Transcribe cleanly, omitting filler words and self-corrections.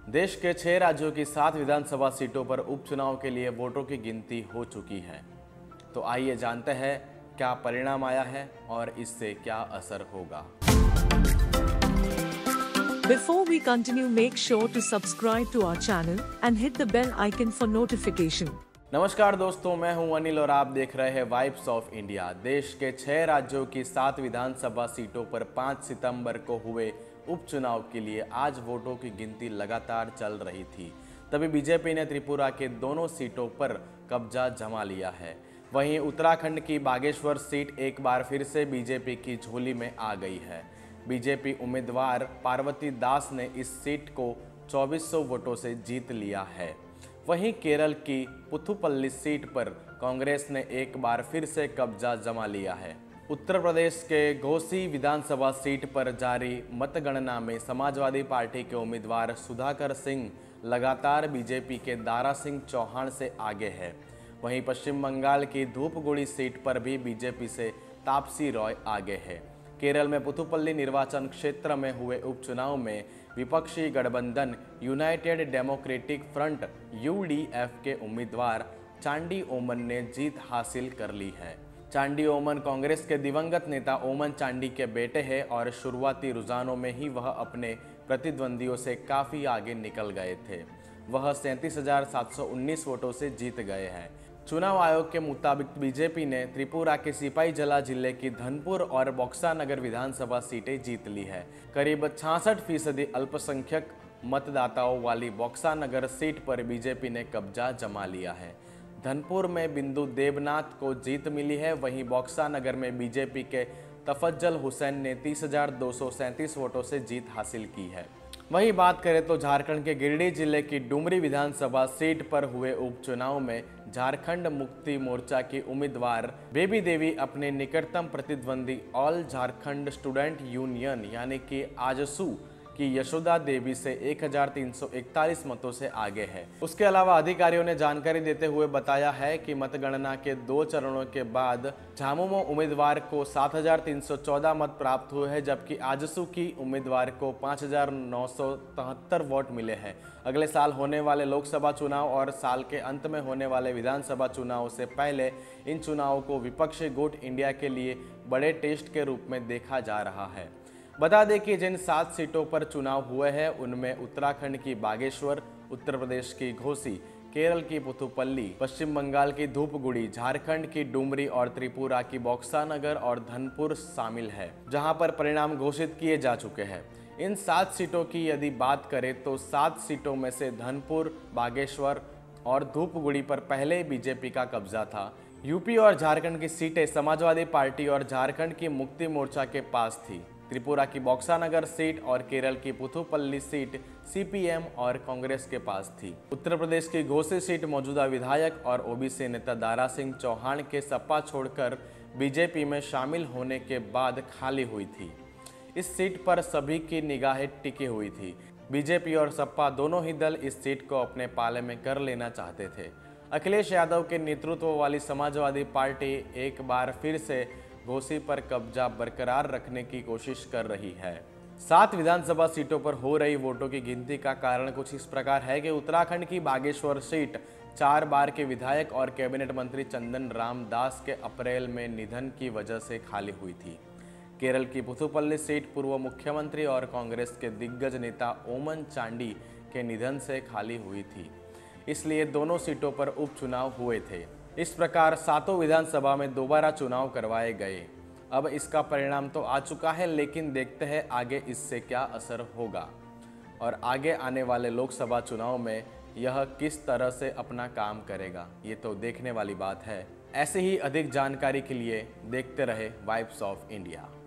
देश के 6 राज्यों की 7 विधानसभा सीटों पर उपचुनाव के लिए वोटों की गिनती हो चुकी है। तो आइए जानते हैं क्या परिणाम आया है और इससे क्या असर होगा। Before we continue, make sure to subscribe to our channel and hit the bell icon for notification. नमस्कार दोस्तों, मैं हूं अनिल और आप देख रहे हैं वाइब्स ऑफ इंडिया। देश के 6 राज्यों की 7 विधानसभा सीटों पर 5 सितंबर को हुए उपचुनाव के लिए आज वोटों की गिनती लगातार चल रही थी। तभी बीजेपी ने त्रिपुरा के दोनों सीटों पर कब्जा जमा लिया है। वहीं उत्तराखंड की बागेश्वर सीट एक बार फिर से बीजेपी की झोली में आ गई है। बीजेपी उम्मीदवार पार्वती दास ने इस सीट को 2400 वोटों से जीत लिया है। वहीं केरल की पुथुपल्ली सीट पर कांग्रेस ने एक बार फिर से कब्जा जमा लिया है। उत्तर प्रदेश के घोसी विधानसभा सीट पर जारी मतगणना में समाजवादी पार्टी के उम्मीदवार सुधाकर सिंह लगातार बीजेपी के दारा सिंह चौहान से आगे है। वहीं पश्चिम बंगाल की धूपगुड़ी सीट पर भी बीजेपी से तापसी रॉय आगे है। केरल में पुथुपल्ली निर्वाचन क्षेत्र में हुए उपचुनाव में विपक्षी गठबंधन यूनाइटेड डेमोक्रेटिक फ्रंट (UDF) के उम्मीदवार चांडी ओमन ने जीत हासिल कर ली है। चांडी ओमन कांग्रेस के दिवंगत नेता ओमन चांडी के बेटे हैं और शुरुआती रुझानों में ही वह अपने प्रतिद्वंदियों से काफ़ी आगे निकल गए थे। वह 37,719 वोटों से जीत गए हैं। चुनाव आयोग के मुताबिक बीजेपी ने त्रिपुरा के सिपाहीजला जिले की धनपुर और बक्सानगर विधानसभा सीटें जीत ली है। करीब 66% अल्पसंख्यक मतदाताओं वाली बक्सानगर सीट पर बीजेपी ने कब्जा जमा लिया है। धनपुर में बिंदु देवनाथ को जीत मिली है। वहीं बक्सानगर में बीजेपी के तफज्जल हुसैन ने 30,237 वोटों से जीत हासिल की है। वहीं बात करें तो झारखंड के गिरिडीह जिले की डुमरी विधानसभा सीट पर हुए उपचुनाव में झारखंड मुक्ति मोर्चा की उम्मीदवार बेबी देवी अपने निकटतम प्रतिद्वंदी ऑल झारखंड स्टूडेंट यूनियन यानी कि आजसू की यशोदा देवी से 1,341 मतों से आगे है। उसके अलावा अधिकारियों ने जानकारी देते हुए बताया है कि मतगणना के 2 चरणों के बाद झामुमो उम्मीदवार को 7,314 मत प्राप्त हुए हैं, जबकि आजसू की उम्मीदवार को 5,973 वोट मिले हैं। अगले साल होने वाले लोकसभा चुनाव और साल के अंत में होने वाले विधानसभा चुनाव से पहले इन चुनावों को विपक्षी गुट इंडिया के लिए बड़े टेस्ट के रूप में देखा जा रहा है। बता दें कि जिन 7 सीटों पर चुनाव हुए हैं उनमें उत्तराखंड की बागेश्वर, उत्तर प्रदेश की घोसी, केरल की पुथुपल्ली, पश्चिम बंगाल की धूपगुड़ी, झारखंड की डुमरी और त्रिपुरा की बक्सानगर और धनपुर शामिल है, जहां पर परिणाम घोषित किए जा चुके हैं। इन 7 सीटों की यदि बात करें तो 7 सीटों में से धनपुर, बागेश्वर और धूपगुड़ी पर पहले बीजेपी का कब्जा था। यूपी और झारखंड की सीटें समाजवादी पार्टी और झारखंड की मुक्ति मोर्चा के पास थी। त्रिपुरा की बक्सानगर सीट और केरल की पुथुपल्ली सीट CPM और कांग्रेस के पास थी। उत्तर प्रदेश की घोसी सीट मौजूदा विधायक और OBC नेता दारा सिंह चौहान के सपा छोड़कर बीजेपी में शामिल होने के बाद खाली हुई थी। इस सीट पर सभी की निगाहें टिकी हुई थी। बीजेपी और सपा दोनों ही दल इस सीट को अपने पाले में कर लेना चाहते थे। अखिलेश यादव के नेतृत्व वाली समाजवादी पार्टी एक बार फिर से घोसी पर कब्जा बरकरार रखने की कोशिश कर रही है। 7 विधानसभा सीटों पर हो रही वोटों की गिनती का कारण कुछ इस प्रकार है कि उत्तराखंड की बागेश्वर सीट 4 बार के विधायक और कैबिनेट मंत्री चंदन राम दास के अप्रैल में निधन की वजह से खाली हुई थी। केरल की पुथुपल्ली सीट पूर्व मुख्यमंत्री और कांग्रेस के दिग्गज नेता ओमन चांडी के निधन से खाली हुई थी, इसलिए दोनों सीटों पर उपचुनाव हुए थे। इस प्रकार 7 विधानसभा में दोबारा चुनाव करवाए गए। अब इसका परिणाम तो आ चुका है, लेकिन देखते हैं आगे इससे क्या असर होगा और आगे आने वाले लोकसभा चुनाव में यह किस तरह से अपना काम करेगा, ये तो देखने वाली बात है। ऐसे ही अधिक जानकारी के लिए देखते रहे वाइब्स ऑफ इंडिया।